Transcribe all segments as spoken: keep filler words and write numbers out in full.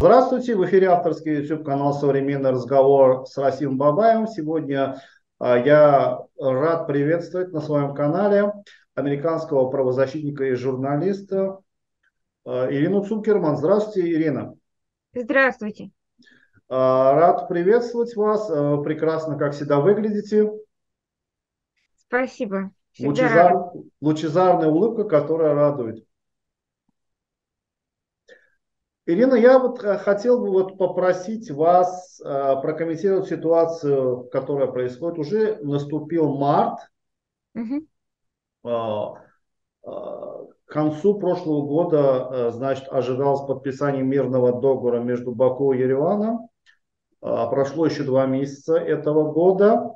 Здравствуйте, в эфире авторский YouTube-канал «Современный разговор» с Расимом Бабаевым. Сегодня а, я рад приветствовать на своем канале американского правозащитника и журналиста а, Ирину Цукерман. Здравствуйте, Ирина. Здравствуйте. А, рад приветствовать вас. А, прекрасно, как всегда, выглядите. Спасибо. Всегда рада. Лучезар... Лучезарная улыбка, которая радует. Ирина, я вот э, хотел бы вот попросить вас э, прокомментировать ситуацию, которая происходит. Уже наступил март. Мгм. Э, э, к концу прошлого года, э, значит, ожидалось подписание мирного договора между Баку и Ереваном. Э, прошло еще два месяца этого года.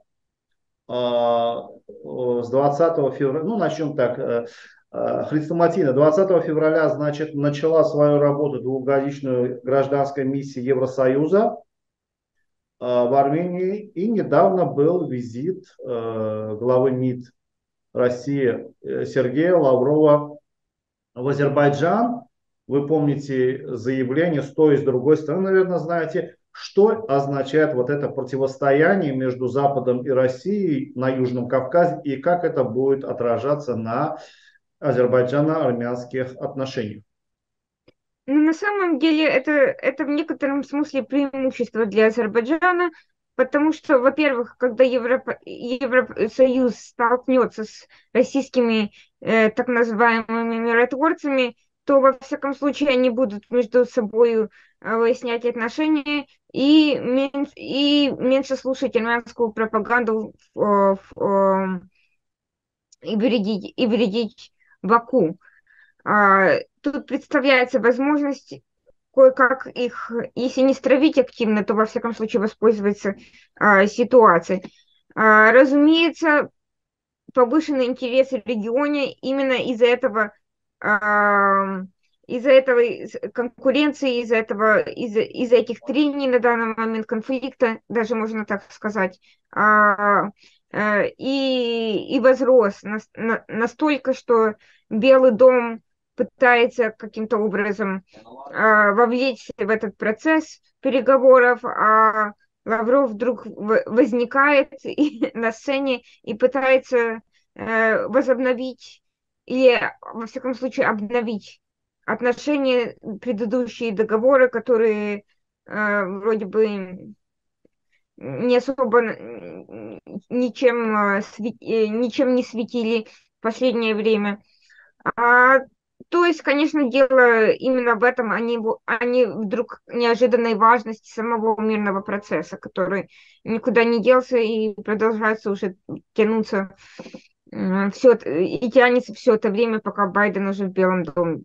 Э, э, с двадцатого февраля, ну начнем так, э, э, хрестоматийно, двадцатого февраля, значит, начала свою работу двухгодичную гражданская миссия Евросоюза э, в Армении. И недавно был визит э, главы МИД России э, Сергея Лаврова в Азербайджан. Вы помните заявление с той и с другой стороны, наверное, знаете, что означает вот это противостояние между Западом и Россией на Южном Кавказе и как это будет отражаться на азербайджано-армянских отношениях. Ну, на самом деле это, это в некотором смысле преимущество для Азербайджана, потому что, во-первых, когда Европа- Евросоюз столкнется с российскими э, так называемыми миротворцами, то, во всяком случае, они будут между собой выяснять отношения и, мен- и меньше слушать армянскую пропаганду в- в- в- и вредить, и вредить Баку. А, тут представляется возможность кое-как их, если не стравить активно, то во всяком случае воспользоваться а, ситуацией. А, разумеется, повышенный интерес в регионе именно из-за этого, а, из-за этого из- конкуренции, из-за этого, из-за, из-за этих трений на данный момент конфликта, даже можно так сказать, а, э, и, и возрос нас- на- настолько, что Белый дом пытается каким-то образом а, вовлечься в этот процесс переговоров, а Лавров вдруг в- возникает и- на сцене и пытается э, возобновить или, во всяком случае, обновить отношения, предыдущие договоры, которые э, вроде бы не особо м, ничем, э, сви- э, ничем не светили в последнее время. А, то есть, конечно, дело именно в этом, они, во- они вдруг неожиданной важности самого мирного процесса, который никуда не делся и продолжается уже тянуться все, и тянется все это время, пока Байден уже в Белом доме.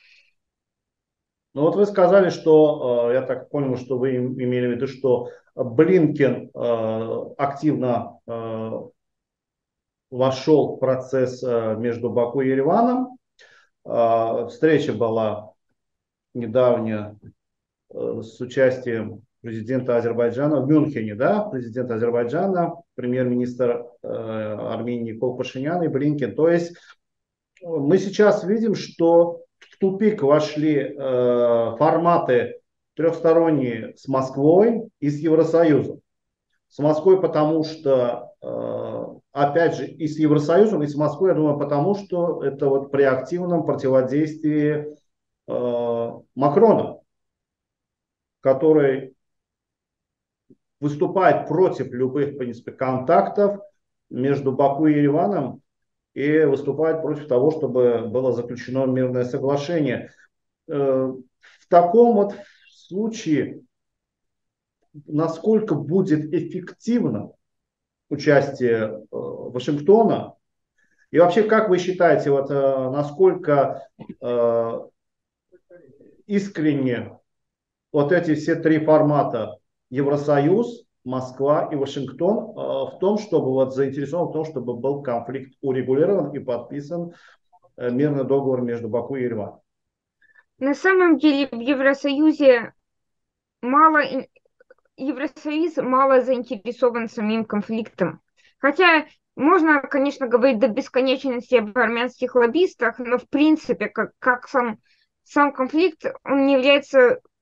Ну вот вы сказали, что, э, я так понял, что вы им- имели в виду, что Блинкен э, активно э, вошел в процесс э, между Баку и Ереваном. Э, Встреча была недавняя э, с участием президента Азербайджана в Мюнхене, да, президент Азербайджана, премьер-министр э, Армении Никол Пашинян и Блинкен. То есть э, мы сейчас видим, что в тупик вошли э, форматы трехсторонние с Москвой и с Евросоюзом. С Москвой, потому что, э, опять же, и с Евросоюзом, и с Москвой, я думаю, потому что это вот при активном противодействии э, Макрона, который выступает против любых, в принципе, контактов между Баку и Ереваном и выступает против того, чтобы было заключено мирное соглашение. Э, В таком вот случае, насколько будет эффективно участие э, Вашингтона, и вообще, как вы считаете, вот, э, насколько э, искренне вот эти все три формата Евросоюз, Москва и Вашингтон э, в том, чтобы вот заинтересован в том, чтобы был конфликт урегулирован и подписан э, мирный договор между Баку и Ереваном? На самом деле в Евросоюзе мало, ин- Евросоюз мало заинтересован самим конфликтом. Хотя можно, конечно, говорить до бесконечности об армянских лоббистах, но в принципе, как, как сам, сам конфликт, он не является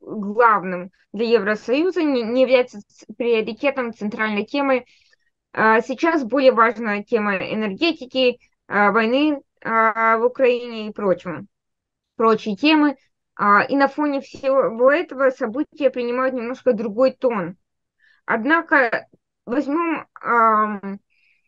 главным для Евросоюза, не, не является приоритетом, центральной темой. А сейчас более важна тема энергетики, а, войны а, в Украине и прочего, прочие темы. А, И на фоне всего этого события принимают немножко другой тон. Однако возьмем ам,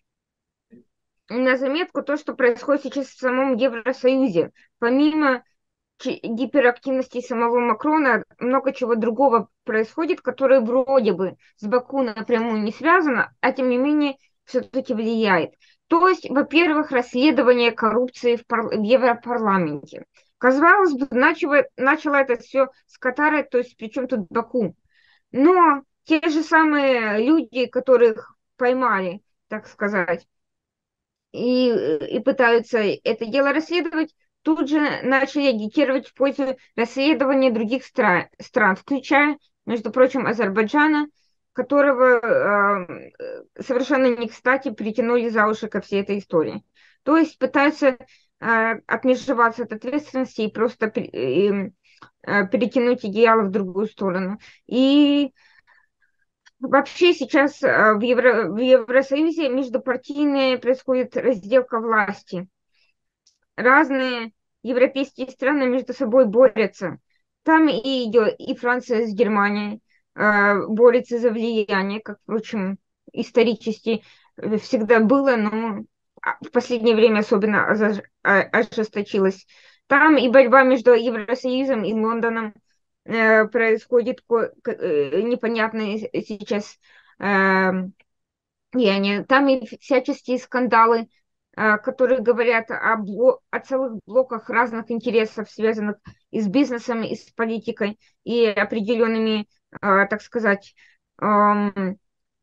на заметку то, что происходит сейчас в самом Евросоюзе. Помимо чи- гиперактивности самого Макрона, много чего другого происходит, которое вроде бы с Баку напрямую не связано, а тем не менее все-таки влияет. То есть, во-первых, расследование коррупции в, пар- в Европарламенте. Казалось бы, начало, начало это все с Катара, то есть причем тут Баку. Но те же самые люди, которых поймали, так сказать, и, и пытаются это дело расследовать, тут же начали агитировать в пользу расследования других стра- стран, включая, между прочим, Азербайджана, которого э, совершенно не кстати притянули за уши ко всей этой истории. То есть пытаются э, отмежеваться от ответственности и просто пе- и, э, перетянуть идеалы в другую сторону. И вообще сейчас э, в, Евро, в Евросоюзе междупартийная происходит разделка власти. Разные европейские страны между собой борются. Там и идет и Франция с Германией э, борются за влияние, как, впрочем, исторически э, всегда было, но а, в последнее время особенно озаж- а- ожесточилось. Там и борьба между Евросоюзом и Лондоном э, происходит ко- к- э, непонятные сейчас э, влияние. Там и всяческие скандалы, а, которые говорят о, бло- о целых блоках разных интересов, связанных и с бизнесом, и с политикой, и определенными, а, так сказать, ам,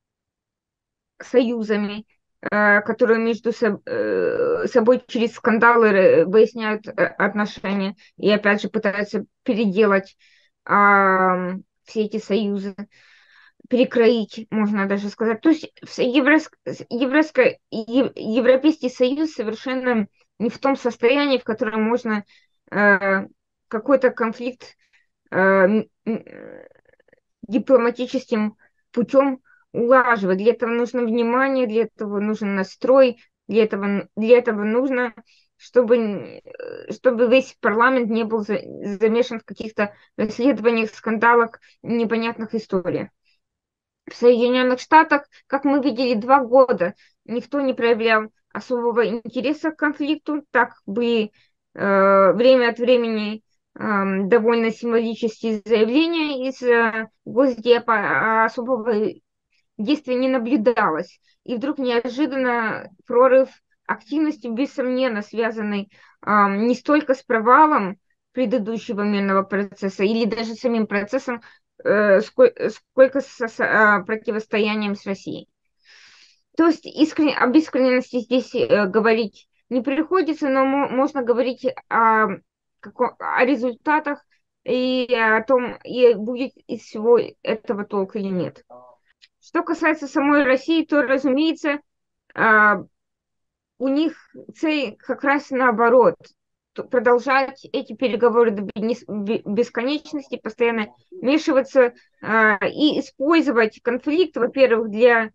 союзами, а, которые между соб- э, собой через скандалы э, выясняют э, отношения и опять же пытаются переделать ам, все эти союзы, перекроить, можно даже сказать. То есть вс- Еврос- Евроско- Ев- Европейский Союз совершенно не в том состоянии, в котором можно э, какой-то конфликт э, м- м- дипломатическим путем улаживать. Для этого нужно внимание, для этого нужен настрой, для этого, для этого нужно, чтобы, н- э, чтобы весь парламент не был за- замешан в каких-то расследованиях, скандалах, непонятных историях. В Соединенных Штатах, как мы видели, два года никто не проявлял особого интереса к конфликту. Так были э, время от времени эм, довольно символические заявления из э, Госдепа, а особого действия не наблюдалось. И вдруг неожиданно прорыв активности, бессомненно связанный эм, не столько с провалом предыдущего мирного процесса или даже самим процессом, э, ско- сколько со- с а, противостоянием с Россией. То есть искрен- об искренности здесь э, говорить не приходится, но мо- можно говорить о, како- о результатах и о том, и будет из всего этого толк или нет. Что касается самой России, то, разумеется, а, у них цель как раз наоборот, т- продолжать эти переговоры до бенес- бе- бесконечности, постоянно вмешиваться а, и использовать конфликт, во-первых, для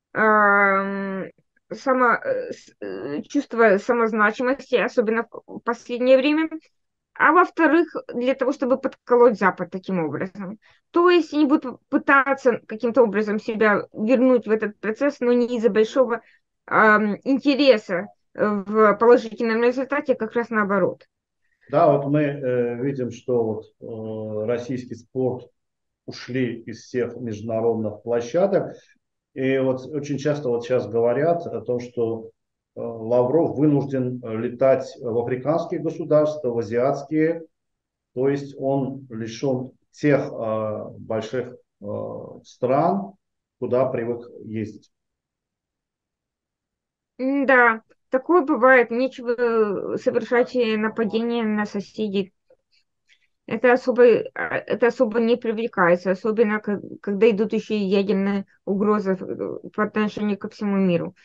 ам, само, э, с- э, чувства самозначимости, особенно в последнее время, а во-вторых, для того, чтобы подколоть Запад таким образом. То есть они будут пытаться каким-то образом себя вернуть в этот процесс, но не из-за большого ам, интереса в положительном результате, а как раз наоборот. Да, вот мы э, видим, что вот, э, российский спорт ушли из всех международных площадок. И вот очень часто вот сейчас говорят о том, что э, Лавров вынужден э, летать в африканские государства, в азиатские, то есть он лишен тех э, больших э, стран, куда привык ездить. Да, такое бывает. Нечего совершать нападение на соседей. Это особо, а, это особо не привлекается, особенно ко- когда идут еще и ядерные угрозы в- по отношению ко всему миру.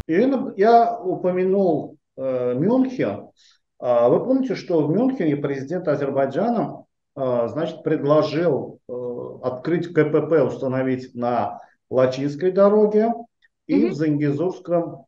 Ирина, я упомянул э, Мюнхен. А вы помните, что в Мюнхене президент Азербайджана, э, значит, предложил э, открыть КПП, установить на Лачинской дороге и в Мгм, Зангезурском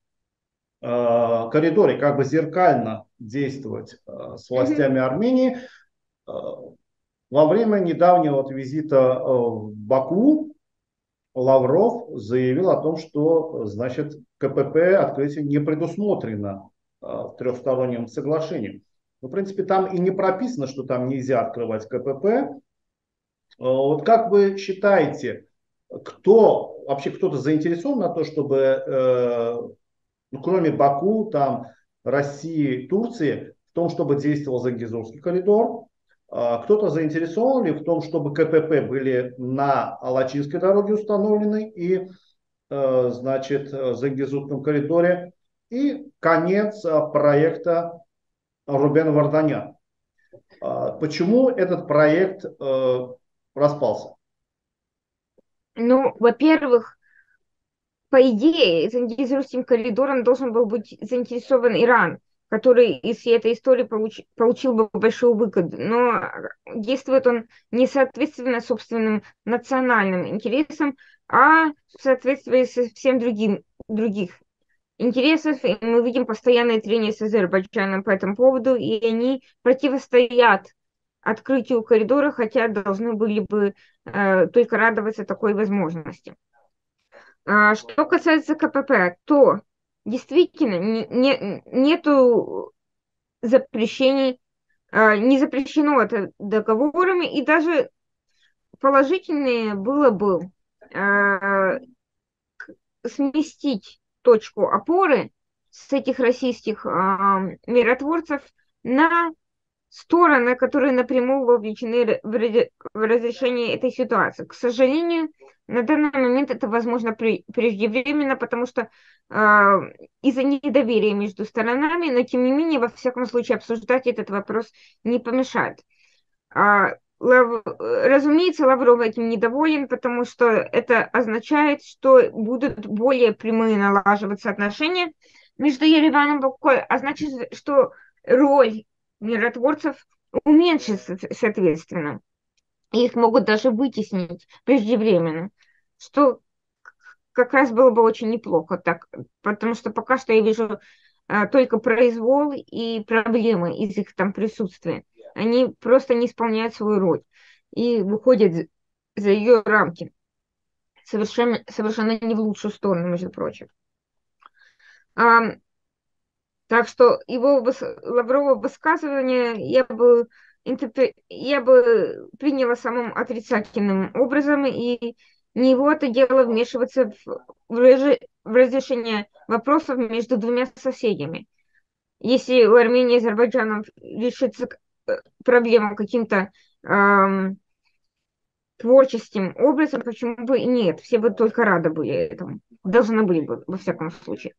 э, коридоре, как бы зеркально действовать э, с мгм. властями Армении. Э, Во время недавнего вот визита э, в Баку Лавров заявил о том, что, значит, КПП открытие не предусмотрено э, в трехстороннем соглашении. Ну, в принципе, там и не прописано, что там нельзя открывать КПП. Э, Вот как вы считаете, кто вообще кто-то заинтересован на то, чтобы, э, ну, кроме Баку, там, России, Турции, в том, чтобы действовал Зангезурский коридор? А кто-то заинтересован ли в том, чтобы КПП были на Алачинской дороге установлены и э, значит, в Зангезурском коридоре. И конец э, проекта Рубен Варданян. А почему этот проект э, распался? Ну, во-первых, по идее, заинтересованным коридором должен был быть заинтересован Иран, который из всей этой истории получ- получил бы большую выгоду. Но действует он не соответственно собственным национальным интересам, а в соответствии со всем другим других интересов. И мы видим постоянное трение с Азербайджаном по этому поводу, и они противостоят открытию коридора, хотя должны были бы э, только радоваться такой возможности. А, что касается КПП, то действительно не, не- нету запрещений, а, не запрещено это договорами, и даже положительнее было бы а, сместить точку опоры с этих российских а, миротворцев на стороны, которые напрямую вовлечены в ради- в разрешение этой ситуации. К сожалению, на данный момент это возможно при- преждевременно, потому что э, из-за недоверия между сторонами, но тем не менее, во всяком случае, обсуждать этот вопрос не помешает. А, Лав- Разумеется, Лавров этим недоволен, потому что это означает, что будут более прямые налаживаться отношения между Ереваном и Баку, а значит, что роль миротворцев уменьшится, соответственно. Их могут даже вытеснить преждевременно, что как раз было бы очень неплохо, так, потому что пока что я вижу а, только произвол и проблемы из их там присутствия. Они просто не исполняют свою роль и выходят за за ее рамки. Совершенно, совершенно не в лучшую сторону, между прочим. А, так что его выс- Лаврова высказывание я бы, интерпре- я бы приняла самым отрицательным образом, и не его это дело вмешиваться в, в реже- в разрешение вопросов между двумя соседями. Если у Армении и Азербайджана решится э, проблема каким-то ам, творческим образом, почему бы и нет? Все бы только рады были этому. Должны были бы, во всяком случае.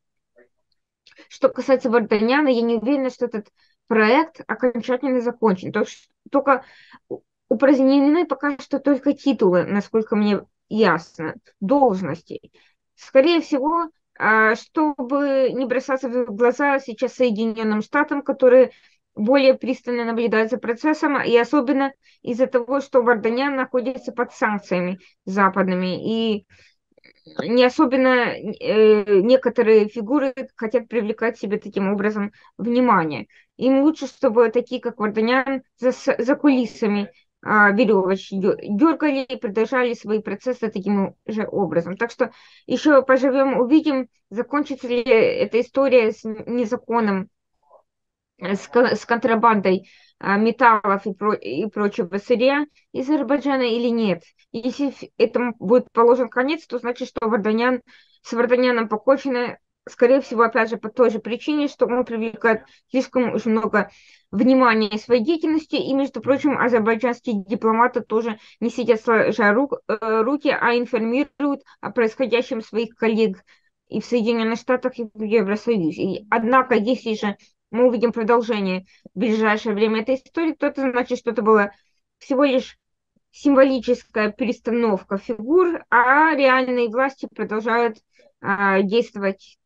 Что касается Варданяна, я не уверена, что этот проект окончательно закончен. То есть только упразднены пока что только титулы, насколько мне ясно, должности. Скорее всего, а, чтобы не бросаться в глаза сейчас Соединенным Штатам, которые более пристально наблюдают за процессом, и особенно из-за того, что Варданян находится под санкциями западными, и не особенно э, некоторые фигуры хотят привлекать к себе таким образом внимание. Им лучше, чтобы такие, как Варданян, за, с- за кулисами а, веревочки дё- дергали и продолжали свои процессы таким же образом. Так что еще поживем, увидим, закончится ли эта история с незаконным э, с, ко- с контрабандой а, металлов и, про- и прочего сырья из Азербайджана или нет. И если ф- этому будет положен конец, то значит, что Варданян, с Варданяном покончено, скорее всего, опять же, по той же причине, что он привлекает слишком уж много внимания своей деятельности, и, между прочим, азербайджанские дипломаты тоже не сидят сложа рук, э, руки, а информируют о происходящем своих коллег и в Соединенных Штатах, и в Евросоюзе. И, однако, если же мы увидим продолжение в ближайшее время этой истории, то это значит, что это была всего лишь символическая перестановка фигур, а реальные власти продолжают а, действовать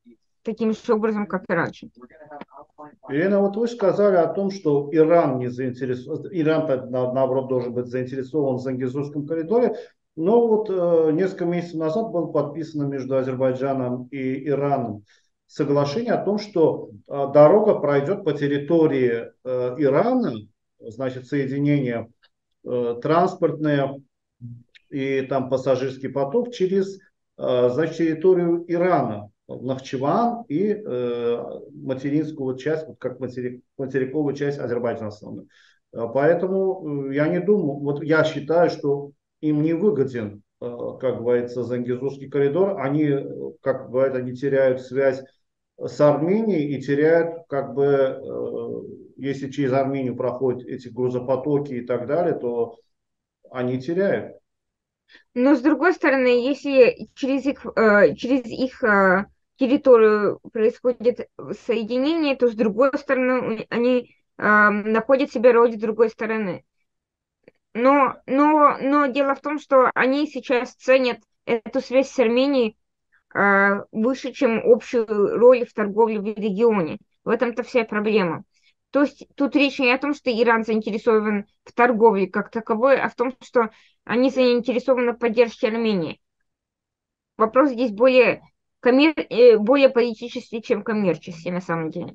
таким же образом, как и раньше. Ирина, вот вы сказали о том, что Иран не заинтересован, Иран, наоборот, должен быть заинтересован в Зангезурском коридоре. Но вот э, несколько месяцев назад было подписано между Азербайджаном и Ираном соглашение о том, что э, дорога пройдет по территории э, Ирана, значит, соединение э, транспортное и там пассажирский поток через, э, значит, территорию Ирана. Нахчеван и э, материнскую часть, вот как материк, материковую часть Азербайджана основную. Поэтому э, я не думаю, вот я считаю, что им не выгоден, э, как говорится, Зангезурский коридор. Они, как говорят, они теряют связь с Арменией и теряют, как бы, э, если через Армению проходят эти грузопотоки и так далее, то они теряют. Но с другой стороны, если через их, э, через их э, территорию происходит соединение, то с другой стороны они э, находят себе роль с другой стороны. Но, но, но дело в том, что они сейчас ценят эту связь с Арменией э, выше, чем общую роль в торговле в регионе. В этом-то вся проблема. То есть тут речь не о том, что Иран заинтересован в торговле как таковой, а в том, что они заинтересованы в поддержке Армении. Вопрос здесь более, коммер... э, более политический, чем коммерческий на самом деле.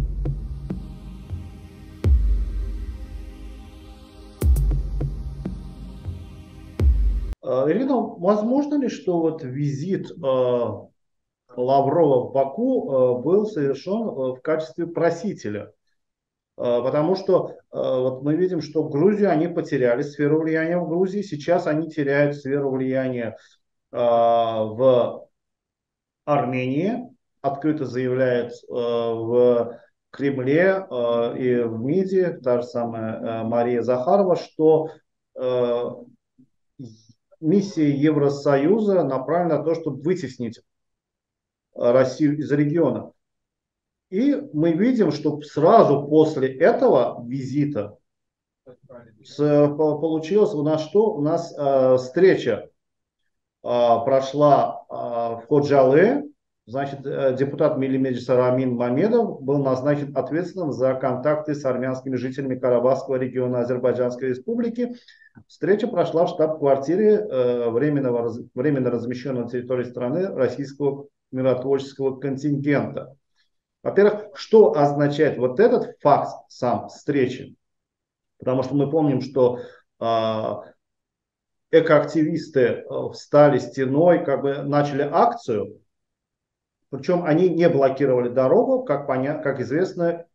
Ирина, возможно ли, что вот визит э, Лаврова в Баку э, был совершен э, в качестве просителя? Э, потому что э, вот мы видим, что Грузию они потеряли сферу влияния в Грузии, сейчас они теряют сферу влияния э, в Армении, открыто заявляют э, в Кремле э, и в МИДе, та же самая э, Мария Захарова, что э, миссия Евросоюза направлена на то, чтобы вытеснить Россию из региона. И мы видим, что сразу после этого визита с, получилось у нас что? У нас э, встреча э, прошла э, в Ходжале. Значит, э, депутат Милли Меджлиса Рамин Мамедов был назначен ответственным за контакты с армянскими жителями Карабахского региона Азербайджанской республики. Встреча прошла в штаб-квартире э, временного, временно размещенного на территории страны российского миротворческого контингента. Во-первых, что означает вот этот факт сам встречи? Потому что мы помним, что э, экоактивисты э, встали стеной, как бы начали акцию. Причем они не блокировали дорогу, как, поня... как известно,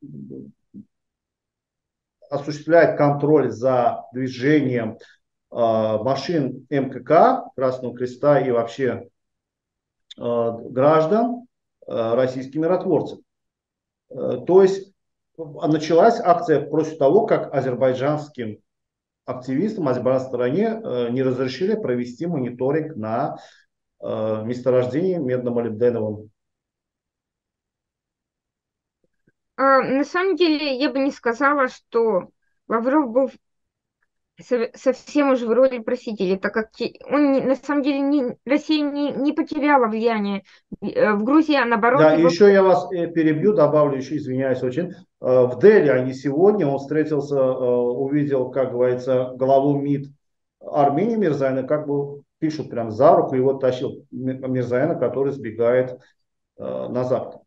осуществляет контроль за движением э, машин эм ка ка, Красного Креста и вообще э, граждан, э, российские миротворцы. Э, то есть началась акция против того, как азербайджанским активистам, азербайджанской стороне э, не разрешили провести мониторинг на э, месторождении медно-молибденовом. А, на самом деле, я бы не сказала, что Лавров был со- совсем уж в роли просителя, так как те- он не- на самом деле не, Россия не, не потеряла влияние э, в Грузии, а наоборот Да, и его... еще я вас э, перебью, добавлю еще, извиняюсь очень. Э, В Дели, а не сегодня, он встретился, э, увидел, как говорится, главу МИД Армении Мирзояна, как бы пишут прям за руку, его тащил Мирзояна, который сбегает э, на запад.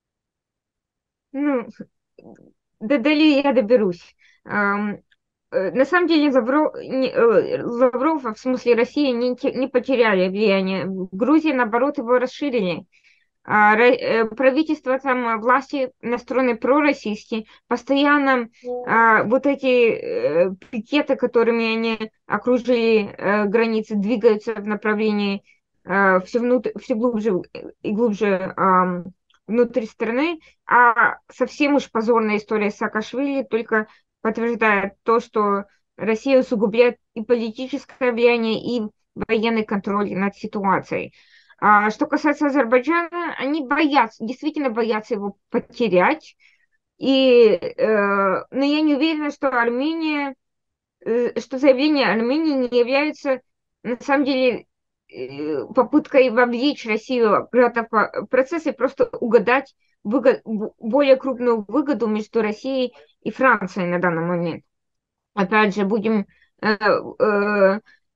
Ну, до Дели я доберусь. Ам, э, на самом деле Лавров, не, э, Лавров, в смысле Россия, не, те- не потеряли влияние. В Грузии, наоборот, его расширили. А, ра- э, правительство там, э, власти настроены пророссийски, постоянно а, вот эти э, пикеты, которыми они окружили э, границы, двигаются в направлении э, все, внутрь, все глубже и глубже ам, внутрь страны, а совсем уж позорная история Саакашвили только подтверждает то, что Россия усугубляет и политическое влияние, и военный контроль над ситуацией. А что касается Азербайджана, они боятся, действительно боятся его потерять. И, э, но я не уверена, что Армения, э, что заявление Армении не является на самом деле э, попыткой вовлечь Россию в этот процесс и просто угадать выгод, более крупную выгоду между Россией и Францией на данный момент. Опять же, будем, э, э,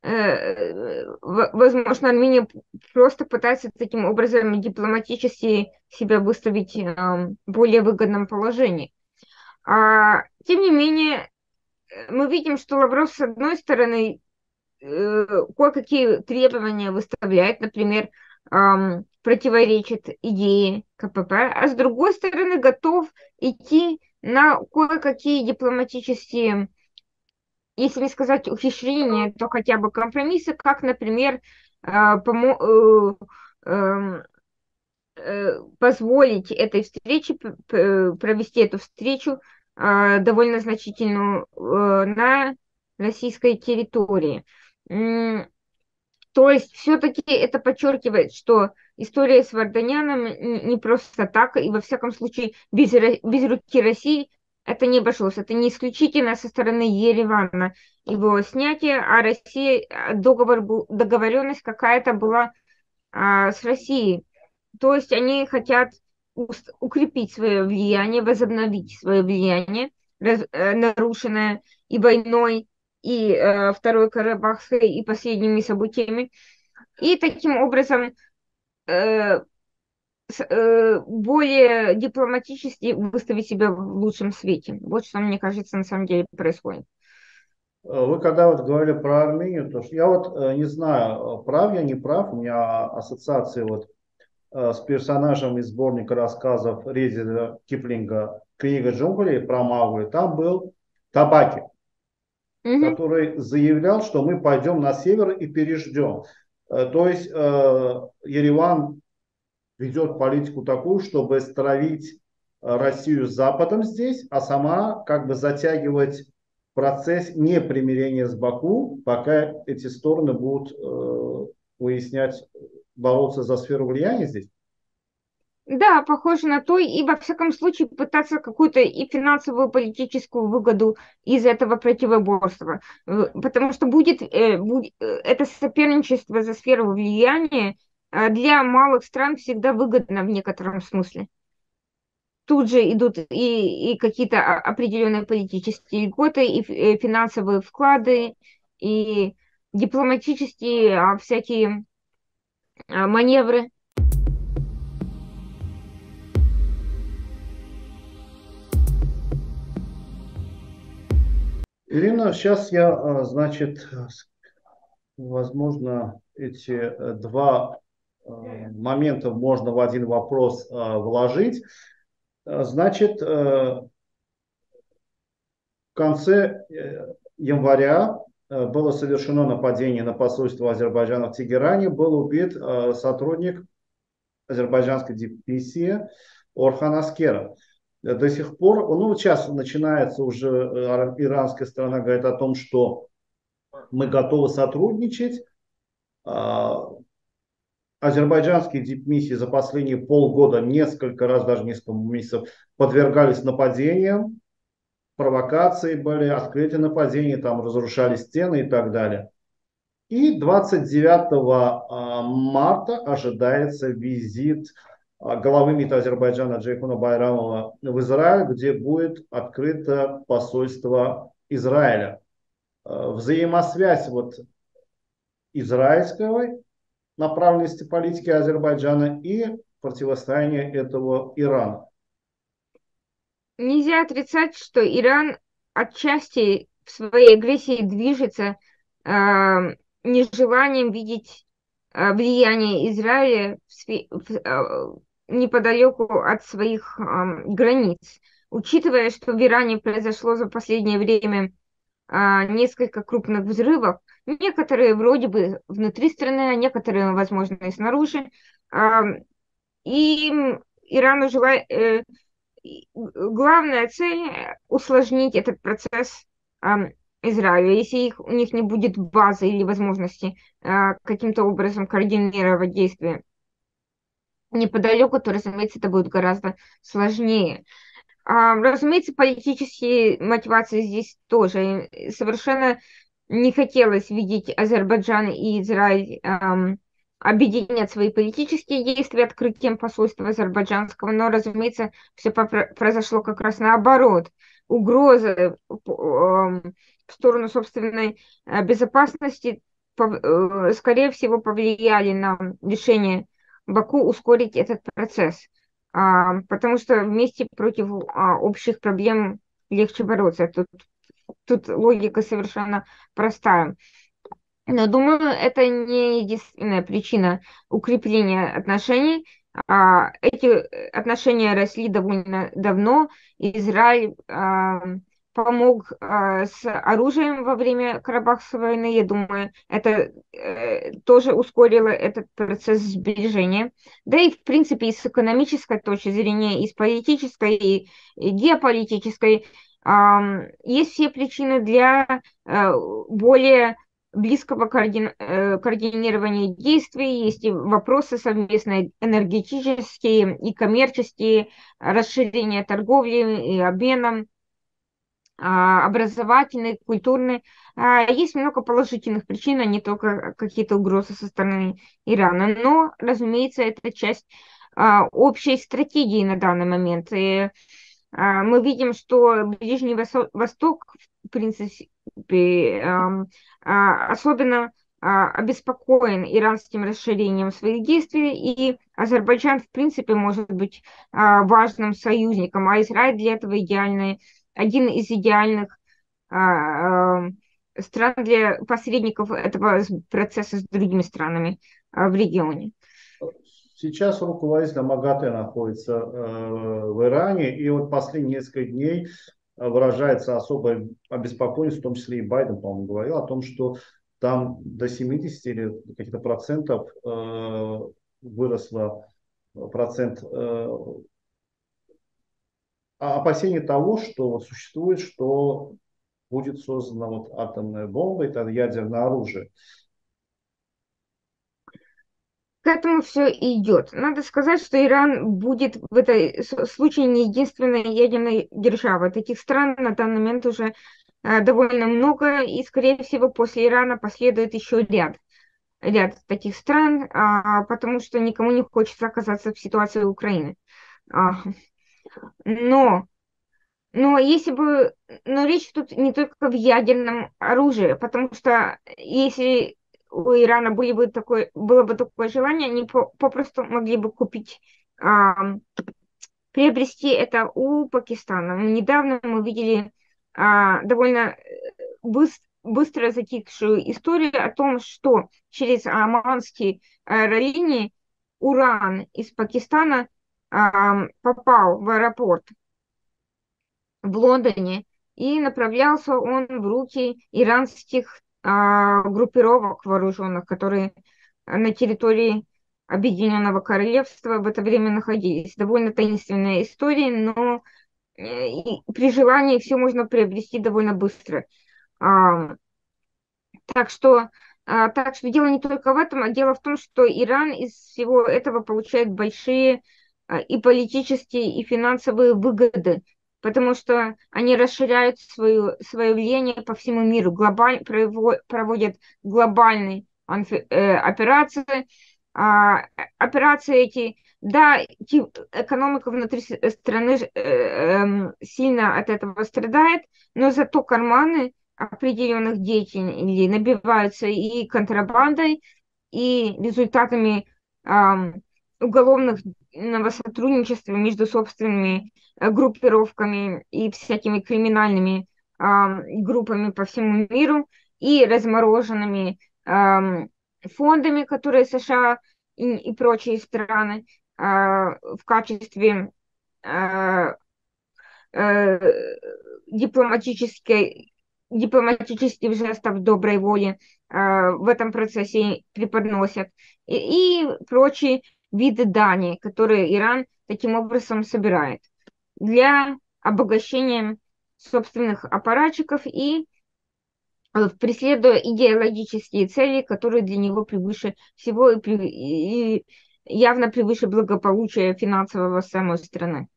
э, в- возможно, Армения просто пытается таким образом дипломатически себя выставить э, в более выгодном положении. А, тем не менее, э, мы видим, что Лавров, с одной стороны, э, кое-какие требования выставляет, например, ам, противоречит идее КПП, а с другой стороны готов идти на кое-какие дипломатические, если не сказать ухищрения, то хотя бы компромиссы, как, например, а, помо- э, эм, э, позволить этой встрече, п- п- провести эту встречу а, довольно значительную э, на российской территории. М, То есть все-таки это подчеркивает, что история с Варданяном н- не просто так, и во всяком случае без, Ро- без руки России это не обошлось. Это не исключительно со стороны Еревана его снятие, а Россия, а, договор был, договоренность какая-то была а, с Россией. То есть они хотят ус- укрепить свое влияние, возобновить свое влияние, раз- э, нарушенное и войной, и э, Второй Карабахской, и последними событиями. И таким образом э, с- э, более дипломатически выставить себя в лучшем свете. Вот что, мне кажется, на самом деле происходит. Э, Вы когда вот говорили про Армению, то что я вот э, не знаю, э, прав я, не прав, у меня ассоциации вот э, с персонажем из сборника рассказов Резида Киплинга «Книга джунглей» про Маугли. Там был Табаки, Мгм. который заявлял, что мы пойдем на север и переждем. Э, То есть э, Ереван ведет политику такую, чтобы стравить э, Россию с Западом здесь, а сама как бы затягивать процесс непримирения с Баку, пока эти стороны будут э, выяснять, бороться за сферу влияния здесь. Да, похоже на то, и во всяком случае пытаться какую-то и финансовую, политическую выгоду из этого противоборства. Э, Потому что будет, э, буд- э, это соперничество за сферу влияния э, для малых стран всегда выгодно в некотором смысле. Тут же идут и, и какие-то о- определенные политические льготы, и ф- э, финансовые вклады, и дипломатические а, всякие а, маневры. Ирина, сейчас я, э, значит, с- возможно, эти э, два э, момента можно в один вопрос э, вложить. Э, Значит, э, в конце э, января э, было совершено нападение на посольство Азербайджана в Тегеране. Был убит э, сотрудник азербайджанской дипмиссии Орхан Аскеров. Э, До сих пор, ну вот сейчас начинается уже, э, ара- иранская сторона говорит о том, что мы готовы сотрудничать. А, Азербайджанские дипмиссии за последние полгода несколько раз, даже несколько месяцев подвергались нападениям, провокации были, открытые нападения, там разрушали стены и так далее. И двадцать девятого а, марта ожидается визит а, главы МИД Азербайджана Джейхуна Байрамова в Израиль, где будет открыто посольство Израиля. А, Взаимосвязь вот израильской направленности политики Азербайджана и противостояние этого Ирана. Нельзя отрицать, что Иран отчасти в своей агрессии движется э, нежеланием видеть э, влияние Израиля в све- в, э, неподалеку от своих э, границ. Учитывая, что в Иране произошло за последнее время а, несколько крупных взрывов, некоторые вроде бы внутри страны, а некоторые, возможно, и снаружи, а, и Ирану желает и главная цель э, усложнить этот процесс ам, Израилю. Если их, у них не будет базы или возможности а, каким-то образом координировать действия неподалеку, то, разумеется, это будет гораздо сложнее. А, разумеется, политические мотивации здесь тоже. И совершенно не хотелось видеть Азербайджан и Израиль ам, объединять свои политические действия открытием посольства азербайджанского, но, разумеется, все произошло как раз наоборот. Угрозы э, в сторону собственной э, безопасности, э, скорее всего, повлияли на решение Баку ускорить этот процесс, а, потому что вместе против а, общих проблем легче бороться. Тут, тут логика совершенно простая. Но думаю, это не единственная причина укрепления отношений. А, Эти отношения росли довольно давно. Израиль а, помог а, с оружием во время Карабахской войны. Я думаю, это э, тоже ускорило этот процесс сближения. Да и, в принципе, и с экономической точки зрения, и с политической, и, и геополитической ам, есть все причины для э, более близкого координ- э, координирования действий, есть и вопросы совместные энергетические и коммерческие, расширение торговли и обменом, а, образовательные, культурные. А, Есть много положительных причин, а не только какие-то угрозы со стороны Ирана. Но, разумеется, это часть а, общей стратегии на данный момент. И а, мы видим, что Ближний Восо- Восток, в принципе, ам, а, особенно а, обеспокоен иранским расширением своих действий, и Азербайджан, в принципе, может быть а, важным союзником, а Израиль для этого идеальный, один из идеальных а, ам, стран для посредников этого с- процесса с другими странами а, в регионе. Сейчас руководитель МАГАТЭ находится э, в Иране, и вот последние несколько дней э, выражается особая обеспокоенность, в том числе и Байден, по-моему, говорил о том, что там до семидесяти или каких-то процентов э, выросло процент э, опасений того, что вот существует, что будет создана вот атомная бомба, это ядерное оружие. К этому все и идет. Надо сказать, что Иран будет в этой с- случае не единственной ядерной державой. Таких стран на данный момент уже а, довольно много, и, скорее всего, после Ирана последует еще ряд, ряд таких стран, а, потому что никому не хочется оказаться в ситуации Украины. А, но, но если бы, но речь тут не только в ядерном оружии, потому что если у Ирана были бы такое, было бы такое желание, они по- попросту могли бы купить, ам, приобрести это у Пакистана. Недавно мы видели а, довольно быс- быстро затихшую историю о том, что через Оманские аэролинии уран из Пакистана ам, попал в аэропорт в Лондоне, и направлялся он в руки иранских а, группировок вооруженных, которые на территории Объединенного Королевства в это время находились. Довольно таинственная история, но э, и при желании все можно приобрести довольно быстро. А, так что, а, так что дело не только в этом, а дело в том, что Иран из всего этого получает большие а, и политические, и финансовые выгоды, потому что они расширяют свою, свое влияние по всему миру, глобаль, прово- проводят глобальные анфи- э, операции. А, э, операции эти, да, ти- экономика внутри с- страны ж- э, эм, сильно от этого страдает, но зато карманы определенных деятелей набиваются и контрабандой, и результатами ам, уголовного сотрудничества между собственными э, группировками и всякими криминальными ам, группами по всему миру, и размороженными ам, фондами, которые США и, и прочие страны а, в качестве а, э, дипломатической, дипломатических жестов доброй воли э, в этом процессе преподносят, и, и прочие виды дани, которые Иран таким образом собирает для обогащения собственных аппаратчиков и э, преследуя идеологические цели, которые для него превыше всего и, прев- и явно превыше благополучия финансового самой страны.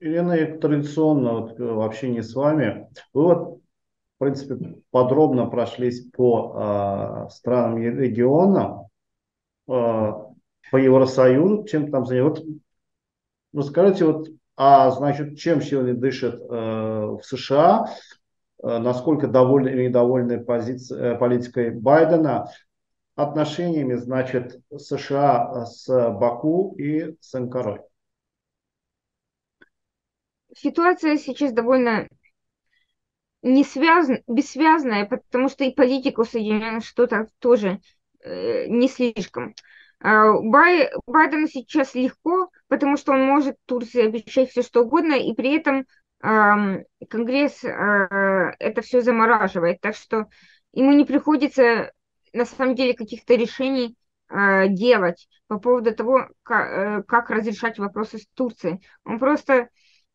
Ирина, и традиционно вот, в общении с вами, вы вот, в принципе, подробно прошлись по э, странам и региона, э, по Евросоюзу, чем там занимаются. Вот расскажите, вот, а значит, чем сегодня дышит э, в США, э, насколько довольны или недовольны позиции, э, политикой Байдена, отношениями, значит, США с Баку и с Анкарой? Ситуация сейчас довольно не связан, бессвязная, потому что и политика у Соединенных Штатов тоже э, не слишком. А, Бай, Байдену сейчас легко, потому что он может Турции обещать все что угодно, и при этом ам, Конгресс а, это все замораживает. Так что ему не приходится на самом деле каких-то решений а, делать по поводу того, как, как разрешать вопросы с Турцией. Он просто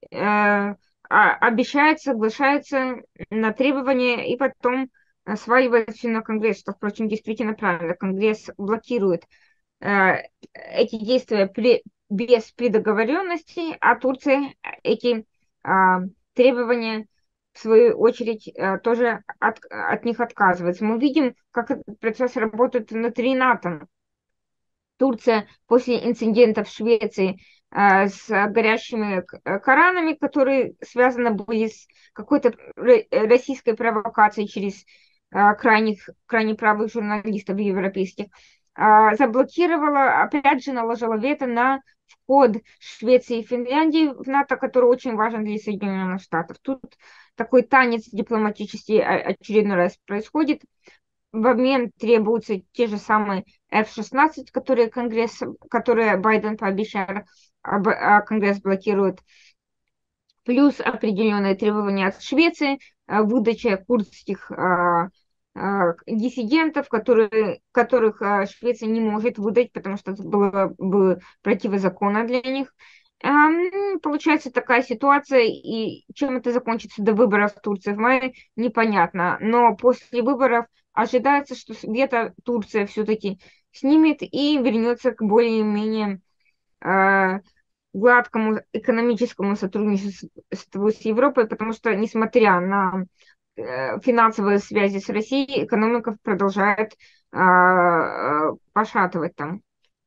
э, а- обещает, соглашается на требования и потом э, сваливает все на Конгресс, что, впрочем, действительно правильно. Конгресс блокирует э, эти действия при, без предоговоренности, а Турция эти а, требования, в свою очередь, э, тоже от, от них отказывается. Мы видим, как этот процесс работает внутри НАТО. Турция после инцидента в Швеции а, с горящими к- э, Коранами, которые связаны были с какой-то ро- э, российской провокацией через а, крайних, крайне правых журналистов европейских, а, заблокировала, опять же, наложила вето на вход Швеции и Финляндии в НАТО, который очень важен для Соединенных Штатов. Тут такой танец дипломатический о- очередной раз происходит. В обмен требуются те же самые эф шестнадцать, которые Конгресс, которые Байден пообещал, а Б- а Конгресс блокирует, плюс определенные требования от Швеции, а, выдача курдских а, а, диссидентов, которые, которых а, Швеция не может выдать, потому что это было бы противозаконно для них. А, м, Получается такая ситуация, и чем это закончится до выборов в Турции в мае, непонятно. Но после выборов ожидается, что где-то Турция все-таки снимет и вернется к более-менее а, гладкому экономическому сотрудничеству с Европой, потому что, несмотря на э, финансовые связи с Россией, экономика продолжает а, пошатывать там.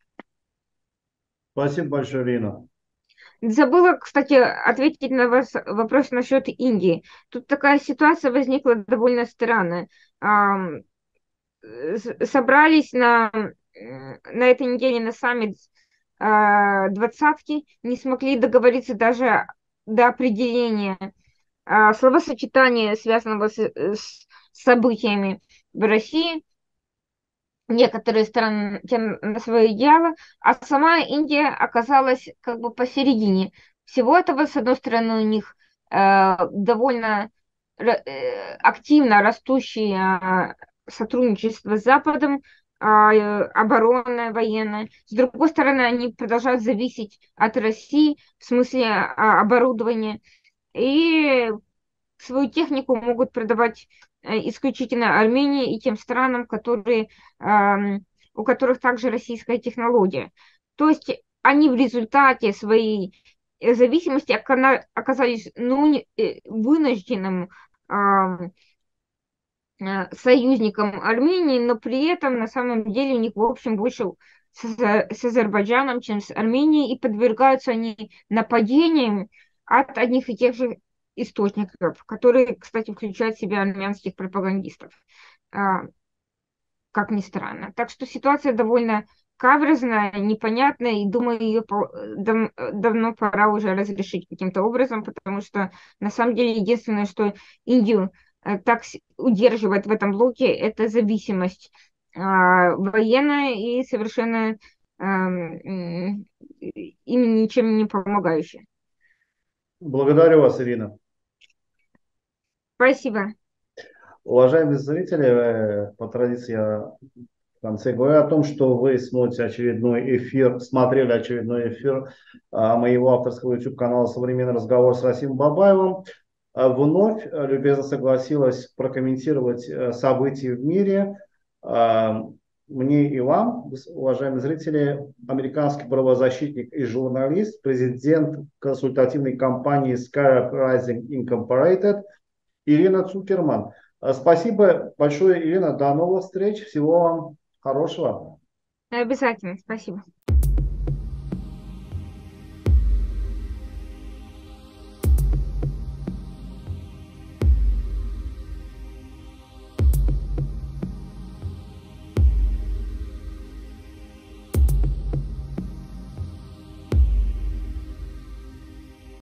Спасибо большое, Ирина. Забыла, кстати, ответить на ваш вопрос насчет Индии. Тут такая ситуация возникла довольно странная. Ам, с- Собрались на, м, на этой неделе на саммит а, двадцатки, не смогли договориться даже до определения а, словосочетания, связанного с, с событиями в России. Некоторые страны тянут на свое идеалы, а сама Индия оказалась как бы посередине всего этого. С одной стороны, у них э, довольно ра- э, активно растущее а, сотрудничество с Западом, а, э, оборонное, военное. С другой стороны, они продолжают зависеть от России в смысле а, оборудования. И свою технику могут продавать э, исключительно Армении и тем странам, которые, ам, у которых также российская технология. То есть они в результате своей э, зависимости окана- оказались ну, не- э, вынужденным ам, э, союзником Армении, но при этом на самом деле у них в общем больше с, Азер- с Азербайджаном, чем с Арменией, и подвергаются они нападениям от одних и тех же источников, которые, кстати, включают в себя армянских пропагандистов, а, как ни странно. Так что ситуация довольно каверзная, непонятная, и думаю, ее по- дав- давно пора уже разрешить каким-то образом, потому что на самом деле единственное, что Индию э, так с- удерживает в этом блоке, это зависимость а, военная и совершенно ам, м, им ничем не помогающая. Благодарю вас, Ирина. Спасибо. Уважаемые зрители, э, по традиции я в конце говорю о том, что вы смотрите очередной эфир, смотрели очередной эфир а, моего авторского YouTube-канала «Современный разговор» с Расимом Бабаевым. А, Вновь э, любезно согласилась прокомментировать э, события в мире. А, мне и вам, уважаемые зрители, американский правозащитник и журналист, президент консультативной компании Skype Rising Incorporated Ирина Цукерман. А, Спасибо большое, Ирина. До новых встреч. Всего вам хорошего. Обязательно, спасибо.